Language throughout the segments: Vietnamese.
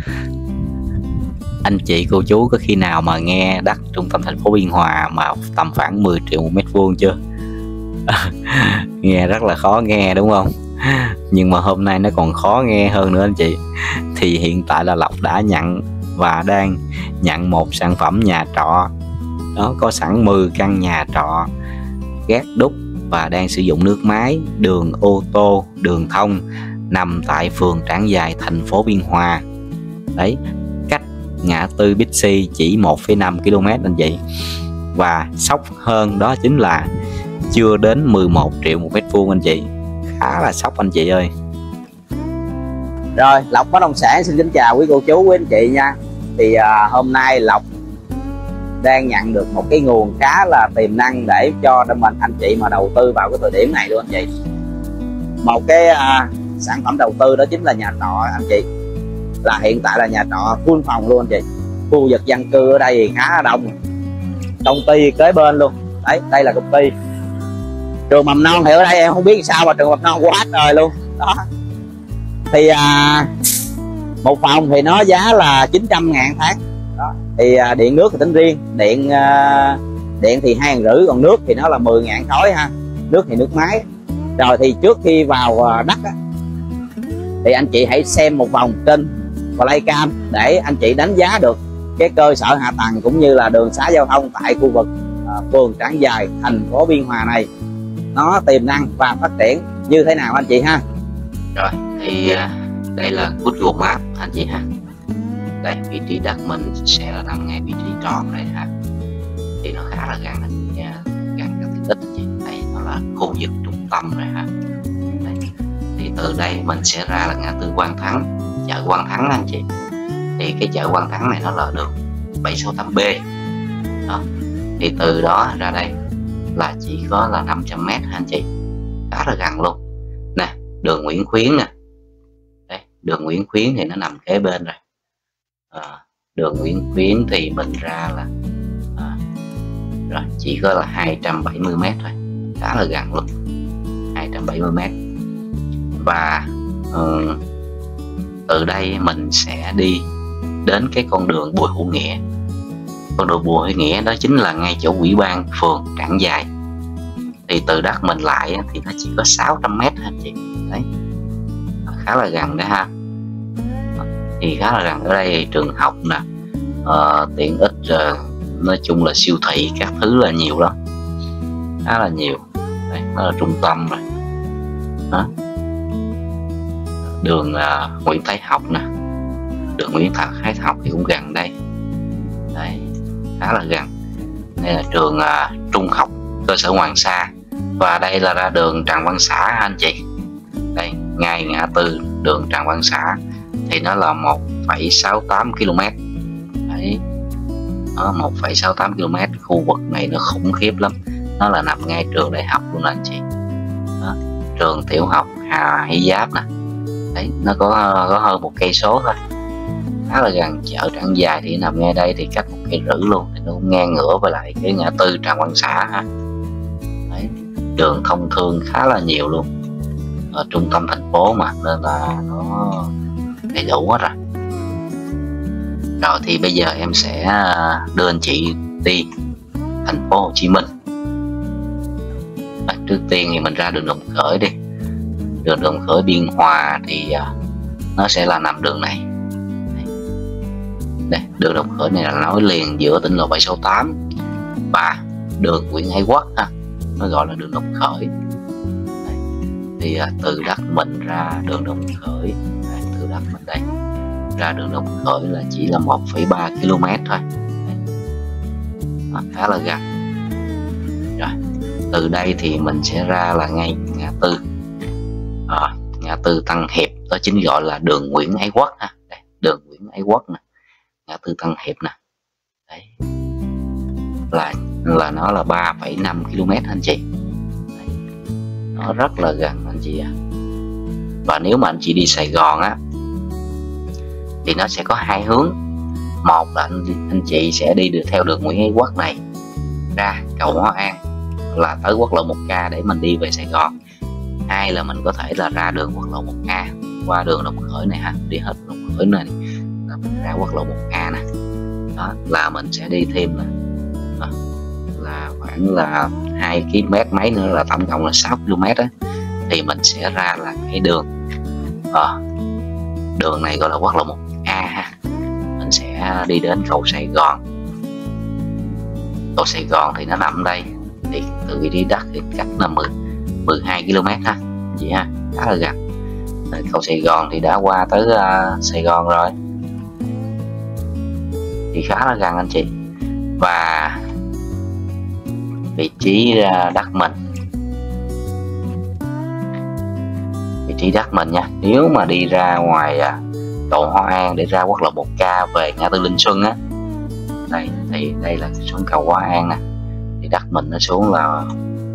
Anh chị cô chú có khi nào mà nghe đất trung tâm thành phố Biên Hòa mà tầm khoảng 10 triệu một mét vuông chưa? Nghe rất là khó nghe đúng không? Nhưng mà hôm nay nó còn khó nghe hơn nữa anh chị. Thì hiện tại là Lộc đã nhận và đang nhận một sản phẩm nhà trọ. Đó, có sẵn 10 căn nhà trọ, gác đúc và đang sử dụng nước máy, đường ô tô, đường thông, nằm tại phường Trảng Giài, thành phố Biên Hòa. Đấy, cách ngã tư Bixi chỉ 1,5 km anh chị. Và sốc hơn đó chính là chưa đến 11 triệu một mét vuông anh chị. Khá là sốc anh chị ơi. Rồi, Lộc Bất Động Sản xin kính chào quý cô chú, quý anh chị nha. Thì hôm nay Lộc đang nhận được một cái nguồn khá là tiềm năng để cho mình anh chị mà đầu tư vào cái thời điểm này luôn anh chị. Một cái sản phẩm đầu tư đó chính là nhà trọ anh chị. Là hiện tại là nhà trọ full phòng luôn anh chị. Khu vực dân cư ở đây thì khá là đông. Công ty kế bên luôn. Đấy, đây là công ty. Trường mầm non thì ở đây em không biết sao mà trường mầm non quá trời luôn. Đó. Thì một phòng thì nó giá là 900.000 tháng. Đó. Thì điện nước thì tính riêng, điện thì 2,5 còn nước thì nó là 10.000 khối ha. Nước thì nước máy. Rồi thì trước khi vào đất á, thì anh chị hãy xem một vòng trên Flycam để anh chị đánh giá được cái cơ sở hạ tầng cũng như là đường xá giao thông tại khu vực phường Trảng Giài, thành phố Biên Hòa này nó tiềm năng và phát triển như thế nào anh chị ha. Rồi thì đây là Google Maps anh chị ha. Đây, vị trí đất mình sẽ là nằm ngay vị trí tròn này ha. Thì nó khá là gần gần các tiện ích anh chị. Đây nó là khu vực trung tâm rồi ha. Đây. Thì từ đây mình sẽ ra là ngã tư Quang Thắng, chợ Quang Thắng anh chị. Thì cái chợ Quang Thắng này nó là đường 768B. Đó. Thì từ đó ra đây là chỉ có là 500 m anh chị. Khá là gần luôn. Nè, đường Nguyễn Khuyến nè. Đây, đường Nguyễn Khuyến thì nó nằm kế bên rồi. Đường Nguyễn Khuyến thì mình ra là rồi chỉ có là 270 m thôi, khá là gần luôn, 270 m. Và từ đây mình sẽ đi đến cái con đường Bùi Hữu Nghĩa. Con đường Bùi Hữu Nghĩa đó chính là ngay chỗ ủy ban phường Trảng Giài. Thì từ đất mình lại thì nó chỉ có 600 m anh chị. Đấy, khá là gần đó ha. Thì khá là gần. Ở đây thì trường học nè, tiện ích, nói chung là siêu thị các thứ là nhiều lắm, khá là nhiều. Đây, nó là trung tâm rồi. Đó. Đường Nguyễn Thái Học nè, đường Nguyễn Thái Học thì cũng gần đây. Đây, khá là gần. Đây là trường trung học cơ sở Hoàng Sa. Và đây là ra đường Trần Văn Xả anh chị. Đây, ngay ngã tư đường Trần Văn Xả thì nó là 1,68 km. Đấy, nó 1,68 km. Khu vực này nó khủng khiếp lắm. Nó là nằm ngay trường đại học luôn anh chị. Đó, trường tiểu học Hà Hy Giáp nè. Đấy, nó có hơn 1 cây số thôi, khá là gần. Chợ Trảng Giài thì nằm ngay đây, thì cách 1,5 cây luôn, thì nó cũng ngang ngửa với lại cái ngã tư Trần Văn Xả ha. Đấy, đường thông thương khá là nhiều luôn. Ở trung tâm thành phố mà, nên là nó đầy đủ hết rồi. Rồi thì bây giờ em sẽ đưa anh chị đi thành phố Hồ Chí Minh. Trước tiên thì mình ra đường Đồng Khởi đi. Đường Đồng Khởi Biên Hòa thì nó sẽ là nằm đường này. Đây, đường Đồng Khởi này là nối liền giữa tỉnh lộ 768 và đường Nguyễn Ái Quốc ha. Nó gọi là đường Đồng Khởi. Đây. Thì từ đất mình ra đường Đồng Khởi, từ đất mình đây ra đường Đồng Khởi là chỉ là 1,3 km thôi. Đó, khá là gần. Rồi, từ đây thì mình sẽ ra là ngay ngã tư Tân Hiệp, đó chính gọi là đường Nguyễn Ái Quốc ha. Đây, đường Nguyễn Ái Quốc nè, ngã tư Tân Hiệp nè. Đấy, là nó là 3,5 km anh chị. Đấy, nó rất là gần anh chị ạ. Và nếu mà anh chị đi Sài Gòn á thì nó sẽ có hai hướng. Một là anh chị sẽ đi được theo đường Nguyễn Ái Quốc này ra cầu Hóa An là tới quốc lộ 1K để mình đi về Sài Gòn. Hai là mình có thể là ra đường quốc lộ 1A qua đường Đồng Khởi này ha, đi hết Đồng Khởi này là mình ra quốc lộ 1A nè. Đó là mình sẽ đi thêm là khoảng là 2 km mấy nữa, là tổng cộng là 6 km á, thì mình sẽ ra là cái đường đường này gọi là quốc lộ 1A ha. Mình sẽ đi đến cầu Sài Gòn. Cầu Sài Gòn thì nó nằm đây, thì từ vị trí đất thì cách là 12 km ha chị ha, khá là gần. Cầu Sài Gòn thì đã qua tới Sài Gòn rồi, thì khá là gần anh chị. Và vị trí đất mình, vị trí đất mình nha, nếu mà đi ra ngoài cầu Hoa An để ra quốc lộ 1K về ngã tư Linh Xuân á, đây thì đây là xuống cầu Hoa An nè, thì đất mình nó xuống là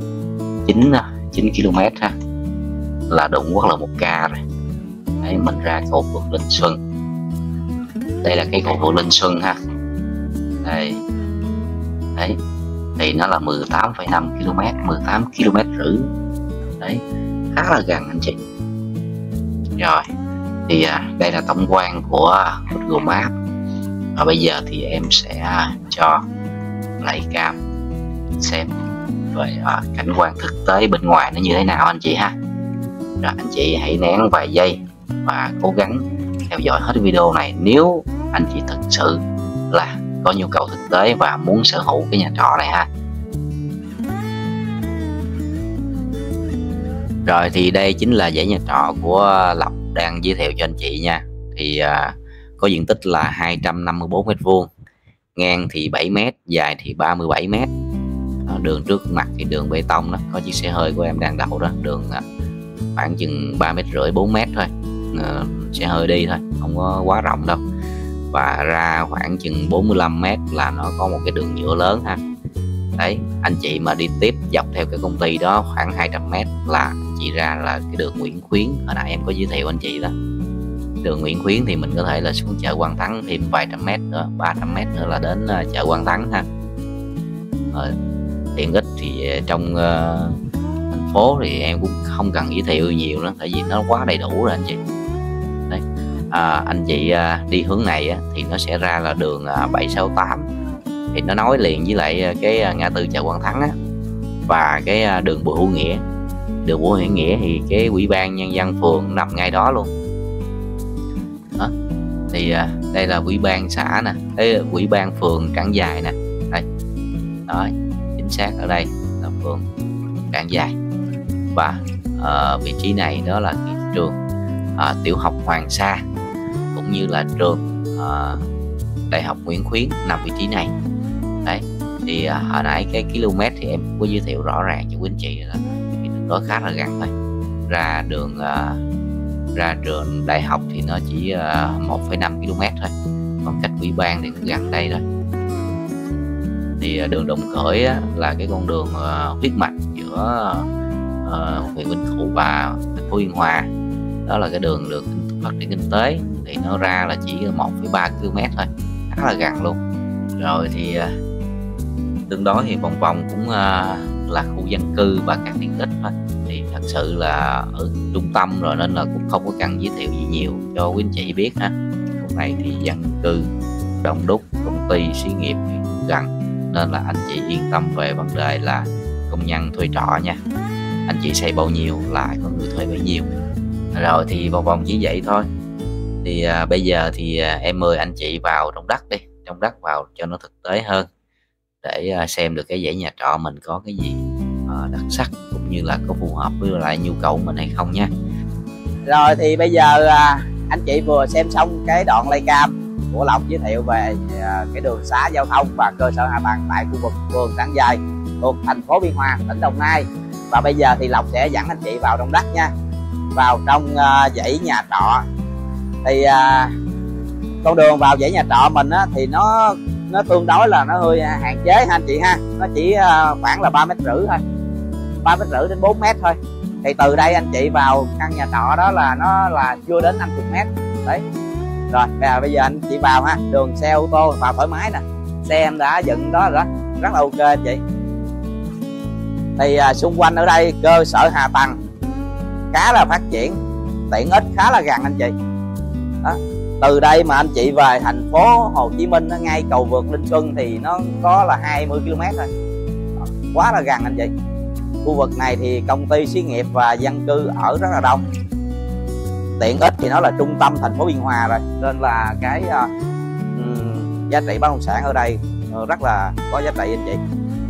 9 km ha, là đụng quốc lộ 1K rồi. Đấy, mình ra cầu vượt Linh Xuân, đây là cái cầu vượt Linh Xuân ha. Đây đấy, thì nó là 18,5 km, 18 km rưỡi. Đấy, khá là gần anh chị. Rồi thì đây là tổng quan của Google Maps. Và bây giờ thì em sẽ cho Playcam xem về cảnh quan thực tế bên ngoài nó như thế nào anh chị ha. Rồi anh chị hãy nén vài giây và cố gắng theo dõi hết video này nếu anh chị thực sự là có nhu cầu thực tế và muốn sở hữu cái nhà trọ này ha. Rồi thì đây chính là dãy nhà trọ của Lộc đang giới thiệu cho anh chị nha. Thì có diện tích là 254 m², ngang thì 7 m, dài thì 37 m. Đường trước mặt thì đường bê tông đó, có chiếc xe hơi của em đang đậu đó, đường khoảng chừng 3,5 m 4 m thôi, xe hơi đi thôi, không có quá rộng đâu. Và ra khoảng chừng 45 m là nó có một cái đường nhựa lớn ha. Đấy, anh chị mà đi tiếp dọc theo cái công ty đó khoảng 200 m là chị ra là cái đường Nguyễn Khuyến, hồi nãy em có giới thiệu anh chị đó. Đường Nguyễn Khuyến thì mình có thể là xuống chợ Quang Thắng thêm vài trăm mét nữa, 300 m nữa là đến chợ Quang Thắng ha. Tiện ích thì trong thành phố thì em cũng không cần giới thiệu nhiều nữa, tại vì nó quá đầy đủ rồi anh chị. Đấy, anh chị đi hướng này thì nó sẽ ra là đường 768, thì nó nối liền với lại cái ngã tư chợ Quang Thắng và cái đường Bùi Hữu Nghĩa. Đường Bùi Hữu Nghĩa thì cái ủy ban nhân dân phường nằm ngay đó luôn đó. Thì đây là ủy ban xã nè, cái ủy ban phường Trảng Giài nè, đây đó, chính xác ở đây là phường Trảng Giài. Và vị trí này đó là cái trường tiểu học Hoàng Sa, cũng như là trường Đại học Nguyễn Khuyến nằm vị trí này. Đấy, thì hồi nãy cái km thì em có giới thiệu rõ ràng cho quý anh chị là cái đường đó khá là gần thôi. Ra đường ra trường đại học thì nó chỉ 1,5 km thôi, còn cách ủy ban thì cũng gần đây rồi. Thì đường Đồng Khởi là cái con đường huyết mạch giữa huyện Vĩnh Cửu và thành phố Biên Hòa. Đó là cái đường được phát triển kinh tế, thì nó ra là chỉ 1,3 km thôi, khá là gần luôn. Rồi thì tương đối thì vòng vòng cũng là khu dân cư và các tiện ích thôi, thì thật sự là ở trung tâm rồi nên là cũng không có cần giới thiệu gì nhiều cho quý anh chị biết ha. Khu này thì dân cư đông đúc, công ty xí nghiệp thì gần, nên là anh chị yên tâm về vấn đề là công nhân thuê trọ nha. Anh chị xây bao nhiêu là có người thuê bấy nhiêu. Rồi thì vòng vòng chỉ vậy thôi. Thì bây giờ thì em mời anh chị vào trong đất đi, trong đất vào cho nó thực tế hơn, để xem được cái dãy nhà trọ mình có cái gì đặc sắc, cũng như là có phù hợp với lại nhu cầu của mình hay không nha. Rồi thì bây giờ anh chị vừa xem xong cái đoạn Playcam của Lộc giới thiệu về cái đường xá giao thông và cơ sở hạ tầng tại khu vực phường Trảng Giài thuộc thành phố Biên Hòa, tỉnh Đồng Nai. Và bây giờ thì Lộc sẽ dẫn anh chị vào trong đất nha, vào trong dãy nhà trọ. Thì con đường vào dãy nhà trọ mình thì nó tương đối là nó hơi hạn chế ha anh chị ha, nó chỉ khoảng là 3,5 m thôi, 3,5 m đến 4 m thôi. Thì từ đây anh chị vào căn nhà trọ đó là nó là chưa đến 50 m đấy. Rồi bây giờ anh chị vào ha, đường xe ô tô vào thoải mái nè, xe em đã dựng đó rồi đó, rất là ok anh chị. Thì xung quanh ở đây cơ sở hạ tầng khá là phát triển, tiện ích khá là gần anh chị đó. Từ đây mà anh chị về thành phố Hồ Chí Minh, ngay cầu vượt Linh Xuân thì nó có là 20 km thôi, quá là gần anh chị. Khu vực này thì công ty xí nghiệp và dân cư ở rất là đông, tiện ích thì nó là trung tâm thành phố Biên Hòa rồi, nên là cái giá trị bất động sản ở đây rất là có giá trị anh chị.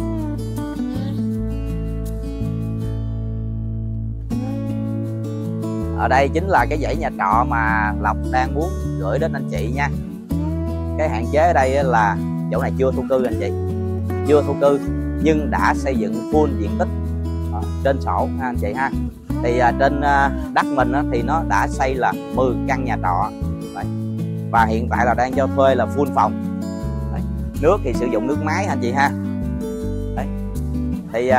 Ở đây chính là cái dãy nhà trọ mà Lộc đang muốn gửi đến anh chị nha. Cái hạn chế ở đây là chỗ này chưa thổ cư anh chị, chưa thổ cư nhưng đã xây dựng full diện tích trên sổ ha anh chị ha. Thì trên đất mình thì nó đã xây là 10 căn nhà trọ. Đấy. Và hiện tại là đang cho thuê là full phòng. Đấy. Nước thì sử dụng nước máy anh chị ha. Đấy. Thì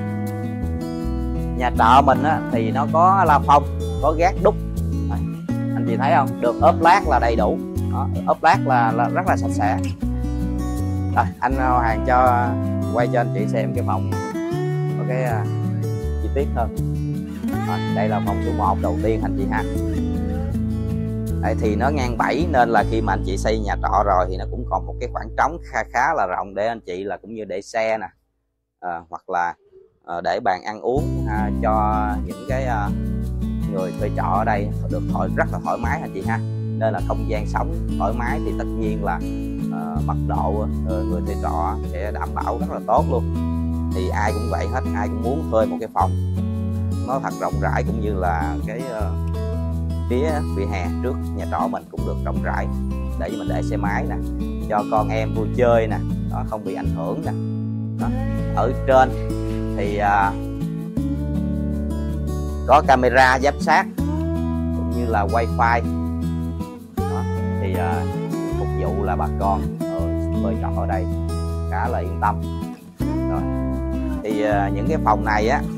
nhà trọ mình thì nó có la phong, có gác đúc. Đấy. Anh chị thấy không, được ốp lát là đầy đủ. Đó, ốp lát là rất là sạch sẽ. Rồi, anh Hoàng cho quay cho anh chị xem cái phòng có cái chi tiết hơn. Rồi, đây là phòng số 1 đầu tiên anh chị ha. Đây thì nó ngang 7 nên là khi mà anh chị xây nhà trọ rồi thì nó cũng còn một cái khoảng trống khá là rộng để anh chị là cũng như để xe nè, hoặc là để bàn ăn uống cho những cái người thuê trọ ở đây được rất là thoải mái anh chị ha. Nên là không gian sống thoải mái thì tất nhiên là mật độ người thuê trọ sẽ đảm bảo rất là tốt luôn. Thì ai cũng vậy hết, ai cũng muốn thuê một cái phòng nó thật rộng rãi, cũng như là cái phía vỉa hè trước nhà trọ mình cũng được rộng rãi để mình để xe máy nè, cho con em vui chơi nè, nó không bị ảnh hưởng nè. Đó. Ở trên thì có camera giám sát cũng như là wifi. Đó. Thì phục vụ là bà con thuê trọ ở đây khá là yên tâm. Rồi. Thì những cái phòng này á,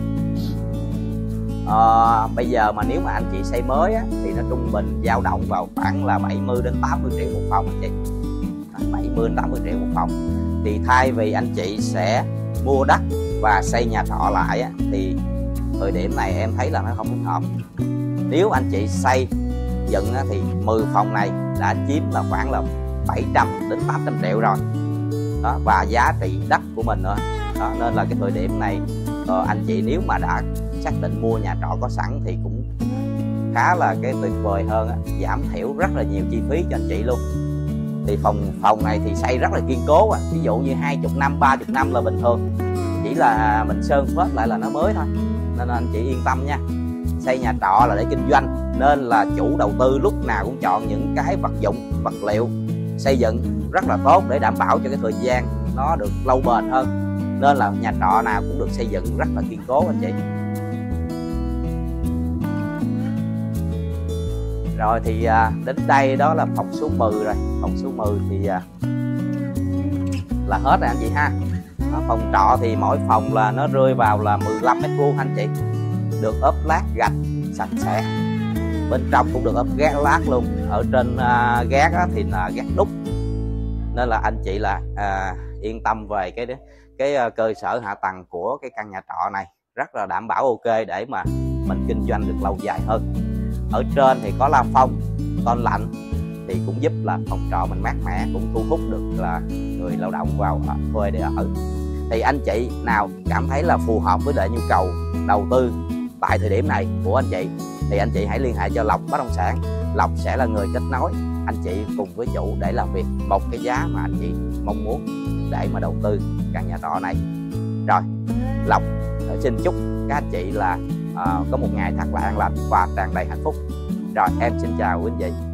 bây giờ mà nếu mà anh chị xây mới á, thì nó trung bình dao động vào khoảng là 70 đến 80 triệu một phòng anh chị. 70 đến 80 triệu một phòng. Thì thay vì anh chị sẽ mua đất và xây nhà trọ lại á, thì thời điểm này em thấy là nó không thích hợp. Nếu anh chị xây dựng á, thì 10 phòng này đã chiếm là khoảng là 700 đến 800 triệu rồi. Đó, và giá trị đất của mình nữa. Đó, nên là cái thời điểm này anh chị nếu mà đã xác định mua nhà trọ có sẵn thì cũng khá là cái tuyệt vời hơn á, giảm thiểu rất là nhiều chi phí cho anh chị luôn. Thì phòng này thì xây rất là kiên cố, ví dụ như 20 năm 30 năm là bình thường, chỉ là mình sơn phết lại là nó mới thôi, nên anh chị yên tâm nha. Xây nhà trọ là để kinh doanh, nên là chủ đầu tư lúc nào cũng chọn những cái vật dụng vật liệu xây dựng rất là tốt để đảm bảo cho cái thời gian nó được lâu bền hơn. Nên là nhà trọ nào cũng được xây dựng rất là kiên cố anh chị. Rồi thì đến đây đó là phòng số 10 rồi. Phòng số 10 thì là hết rồi anh chị ha. Đó, phòng trọ thì mỗi phòng là nó rơi vào là 15 m² anh chị. Được ốp lát gạch sạch sẽ. Bên trong cũng được ốp gác lát luôn. Ở trên gác thì là gác đúc. Nên là anh chị là yên tâm về cái cơ sở hạ tầng của cái căn nhà trọ này, rất là đảm bảo ok để mà mình kinh doanh được lâu dài hơn. Ở trên thì có la phong, tôn lạnh thì cũng giúp là phòng trọ mình mát mẻ, cũng thu hút được là người lao động vào thuê để ở. Thì anh chị nào cảm thấy là phù hợp với lại nhu cầu đầu tư tại thời điểm này của anh chị thì anh chị hãy liên hệ cho Lộc Bất Động Sản. Lộc sẽ là người kết nối anh chị cùng với chủ để làm việc một cái giá mà anh chị mong muốn để mà đầu tư căn nhà trọ này. Rồi, Lộc xin chúc các anh chị là có một ngày thật là an lành và tràn đầy hạnh phúc. Rồi, em xin chào quý anh chị.